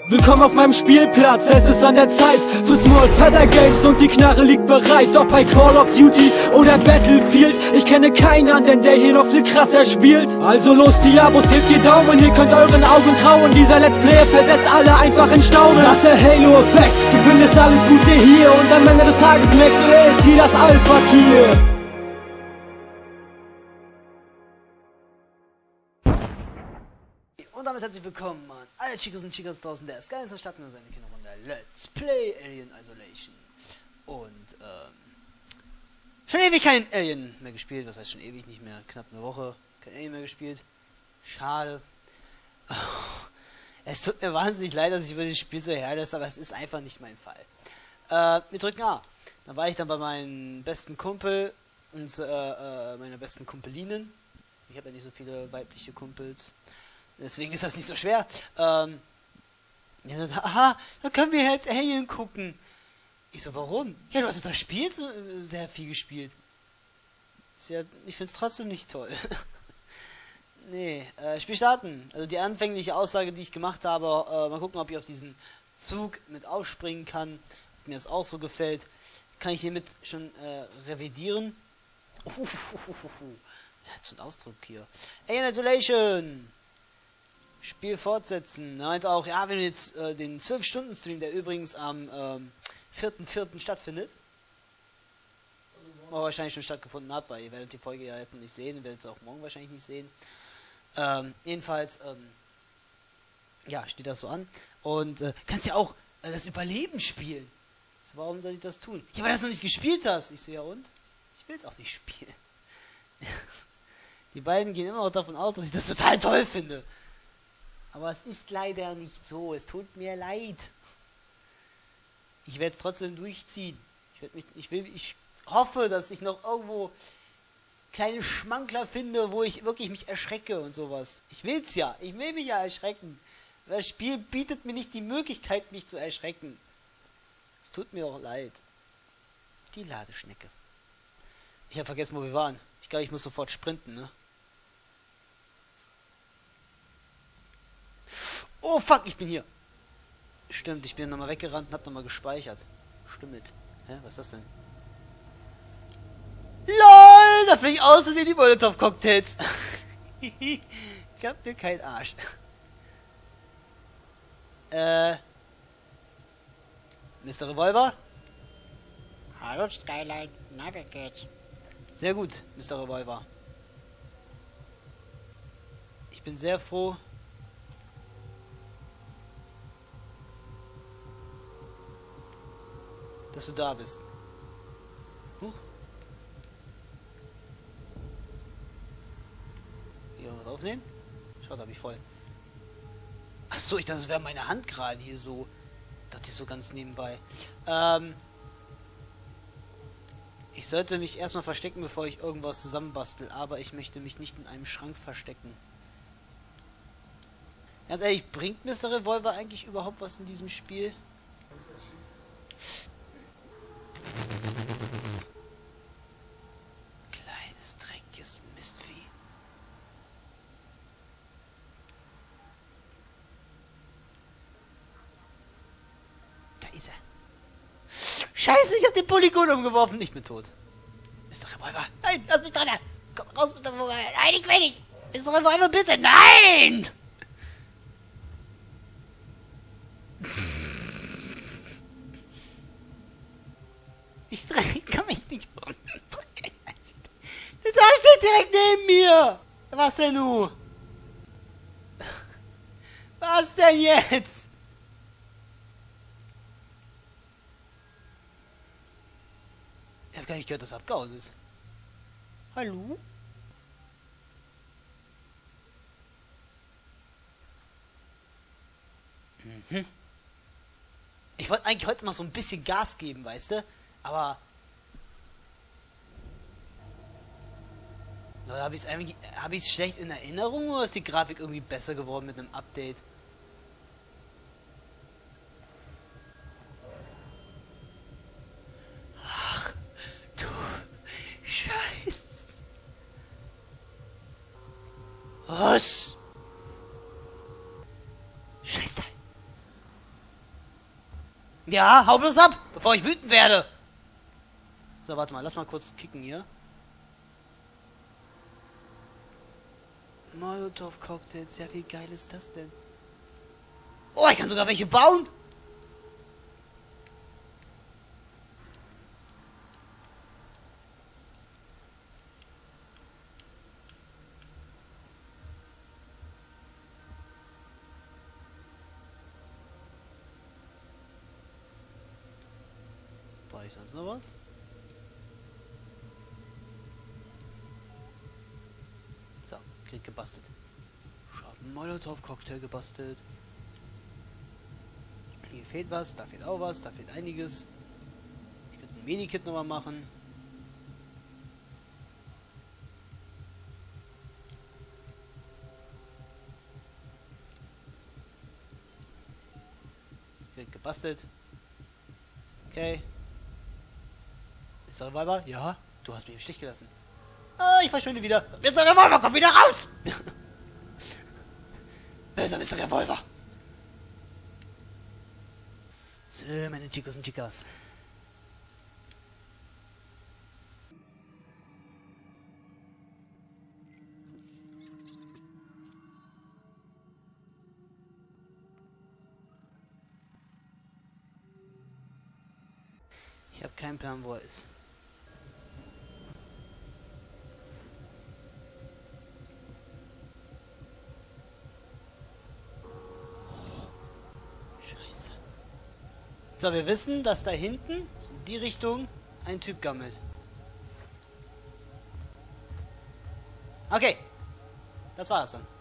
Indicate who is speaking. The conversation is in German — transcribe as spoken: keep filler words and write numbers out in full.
Speaker 1: Willkommen auf meinem Spielplatz, es ist an der Zeit für Small Feather Games und die Knarre liegt bereit. Ob bei Call of Duty oder Battlefield, ich kenne keinen anderen, der hier noch viel krasser spielt. Also los, die Abos, hebt die Daumen, ihr könnt euren Augen trauen. Dieser Let's Player versetzt alle einfach in Staunen. Das ist der Halo-Effekt, du findest alles Gute hier und am Ende des Tages merkst du, er ist hier das Alpha-Tier.
Speaker 2: Und damit herzlich willkommen an alle Chicos und Chicas draußen, der Sky ist starten und seine Kinderrunde Let's Play Alien Isolation. Und, ähm, schon ewig kein Alien mehr gespielt, was heißt schon ewig, nicht mehr, knapp eine Woche, kein Alien mehr gespielt. Schade. Oh, es tut mir wahnsinnig leid, dass ich über das Spiel so herlasse, aber es ist einfach nicht mein Fall. Äh, wir drücken A. Dann war ich dann bei meinem besten Kumpel und, äh, äh, meiner besten Kumpelinen. Ich habe ja nicht so viele weibliche Kumpels. Deswegen ist das nicht so schwer. Ähm, ja, dann, aha, dann können wir jetzt Alien gucken. Ich so, warum? Ja, du hast das Spiel so, äh, sehr viel gespielt. Ist ja, ich finde es trotzdem nicht toll. Nee, äh, Spiel starten. Also die anfängliche Aussage, die ich gemacht habe, äh, mal gucken, ob ich auf diesen Zug mit aufspringen kann. Ob mir das auch so gefällt. Kann ich hiermit schon äh, revidieren. Uhuhuhuhu. Hat so einen Ausdruck hier. Alien Isolation. Spiel fortsetzen. Er meinte auch, ja, wenn du jetzt äh, den zwölf Stunden Stream, der übrigens am ähm, vierten vierten stattfindet, oh, wahrscheinlich schon stattgefunden hat, weil ihr werdet die Folge ja jetzt noch nicht sehen, ihr werdet es auch morgen wahrscheinlich nicht sehen. Ähm, jedenfalls, ähm, ja, steht das so an. Und äh, kannst ja auch äh, das Überleben spielen. So, warum soll ich das tun? Ja, weil du das noch nicht gespielt hast. Ich so, ja und? Ich will es auch nicht spielen. Die beiden gehen immer noch davon aus, dass ich das total toll finde. Aber es ist leider nicht so. Es tut mir leid. Ich werde es trotzdem durchziehen. Ich, werd mich, ich, will, ich hoffe, dass ich noch irgendwo kleine Schmankler finde, wo ich wirklich mich erschrecke und sowas. Ich will's ja. Ich will mich ja erschrecken. Das Spiel bietet mir nicht die Möglichkeit, mich zu erschrecken. Es tut mir auch leid. Die Ladeschnecke. Ich habe vergessen, wo wir waren. Ich glaube, ich muss sofort sprinten, ne? Oh fuck, ich bin hier. Stimmt, ich bin nochmal weggerannt und hab nochmal gespeichert. Stimmt. Hä, was ist das denn? LOL, da fliegen aus Versehen die Molotov-Cocktails. Ich hab mir keinen Arsch. Äh. Mister Revolver?
Speaker 3: Hallo Skyline, na wie geht's?
Speaker 2: Sehr gut, Mister Revolver. Ich bin sehr froh, dass du da bist. Huch. Hier was aufnehmen? Schaut, hab ich voll. Achso, ich dachte, das wäre meine Hand gerade hier so. Dachte ich so ganz nebenbei. Ähm. Ich sollte mich erstmal verstecken, bevor ich irgendwas zusammenbastel, aber ich möchte mich nicht in einem Schrank verstecken. Ganz ehrlich, bringt Mister Revolver eigentlich überhaupt was in diesem Spiel? Kleines, dreckiges Mistvieh. Da ist er. Scheiße, ich hab den Polygon umgeworfen. Ich bin tot. Mister Revolver. Nein, lass mich dran. Komm raus, Mister Revolver. Nein, ich will nicht. Mister Revolver, bitte. Nein! Ich drehe, kann mich nicht umdrehen. Das steht direkt neben mir. Was denn nu? Was denn jetzt? Ich habe gar nicht gehört, dass er abgehauen ist. Hallo? Mhm. Ich wollte eigentlich heute mal so ein bisschen Gas geben, weißt du? Aber oder habe ich es eigentlich, habe ich es schlecht in Erinnerung oder ist die Grafik irgendwie besser geworden mit einem Update? Ach, du Scheiß. Was? Scheiße. Ja, hau bloß ab, bevor ich wütend werde. So, warte mal, lass mal kurz kicken hier. Molotov-Cocktails, ja, wie geil ist das denn? Oh, ich kann sogar welche bauen! Brauche ich sonst noch was? So, krieg gebastelt. Ich hab einen Molotov-Cocktail gebastelt. Hier fehlt was, da fehlt auch was, da fehlt einiges. Ich könnte ein Medikit nochmal machen. Krieg gebastelt. Okay. Ist der Revolver? Ja. Du hast mich im Stich gelassen. Ah, ich verschwinde wieder. Mister Revolver, komm wieder raus! Böser Mister Revolver. So, meine Chicos und Chicas. Ich habe keinen Plan, wo er ist. Scheiße. So, wir wissen, dass da hinten, in die Richtung, ein Typ gammelt. Okay. Das war es dann.